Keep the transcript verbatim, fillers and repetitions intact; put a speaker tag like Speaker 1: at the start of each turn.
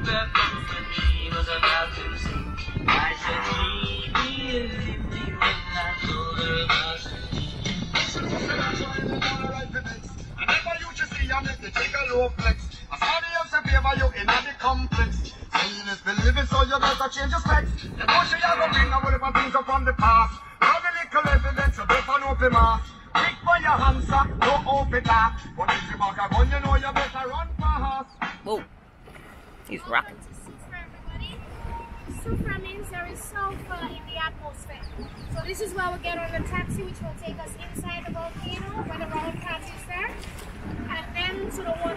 Speaker 1: that look when she was about to sing. I said, leave me and leave me when I told her about to leave. I never used to see you make the take a low flex. I saw the else favor you in the complex. Seeing is believing, so you better change your specs. You know she have a bring a whole of things up from the past. Now the little evidence, you better know the mask. Pick for your hands, no open that. But if you back a gun, you know you better run fast.
Speaker 2: Whoa, he's rocking.
Speaker 3: Sufra means there is sulfur in the atmosphere. So this is where we get on the taxi, which will take us inside the volcano, where the road path is there. And then to the water.